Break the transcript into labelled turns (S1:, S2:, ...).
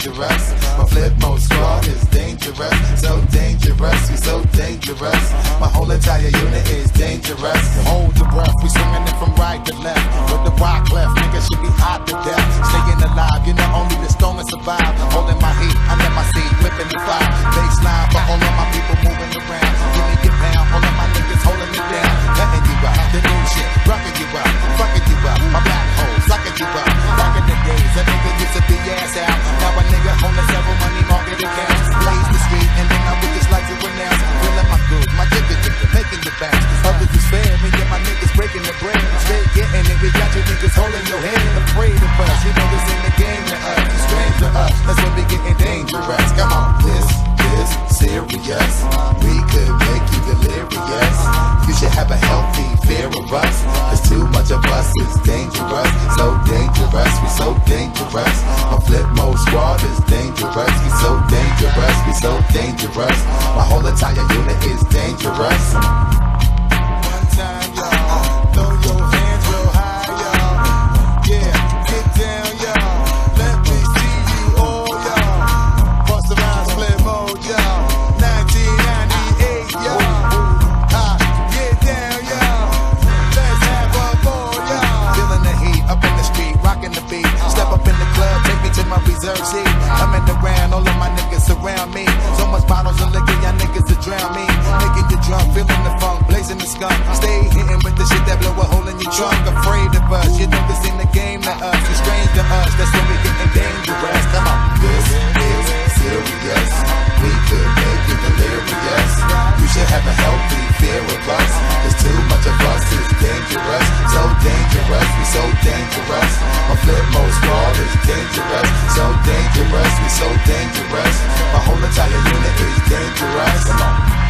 S1: dangerous. My flip mode squad is dangerous. So dangerous, we so dangerous. My whole entire unit is dangerous. Hold the breath, we swinging it from right to left. With the rock left, niggas should be hot to death. Staying alive, you know only the strongest survive. Holding my heat, I let my seat, whipping the fire. Baseline for all of my people moving around. Give me your pound, all of my niggas holding it down. Letting you out, the new shit, rocking you out, fucking you up. My black hole, sucking you up. Back in the days, a nigga used to be ass out. Now a nigga holding several money market accounts. Blaze the street, and then I would just like to renounce. Feeling my good, my jigger, making the bounce. Others is fair, me and my niggas breaking the bread. Straight getting it, we got you niggas holding your head. Afraid of us, you know this ain't the game to us. You strange to us, that's when we getting dangerous. Come on, this is serious. We could make you delirious. You should have a healthy fear of us. Cause too much of us is dangerous. So dangerous, we so dangerous. My flip mode squad is dangerous. We so dangerous, we so dangerous. My whole entire unit is dangerous. One time, y'all, throw your hands real high, y'all. Yeah, get down, y'all. Let me see you all, y'all. Bust around, flip mode, y'all. 1998, y'all. Get down, y'all. Let's have a ball, y'all. Feeling the heat up in the street, rocking the beat. Step up in the club, take me to my reserve seat. I'm in the round, all of my niggas surround me. So much bottles of liquor, y'all niggas to drown me. Making you drunk, feeling the funk, blazing the skunk. Stay hitting with the shit that blow a hole in your trunk. Afraid of us, you know this ain't the game to us. You strange to us, that's when we getting dangerous. Come on, this is serious. We could make you delirious. You should have a healthy fear of us. Cause too much of us is dangerous. So dangerous, we so dangerous. My flip mode squad is dangerous. So dangerous, we so dangerous. My whole entire unit is dangerous. Come on.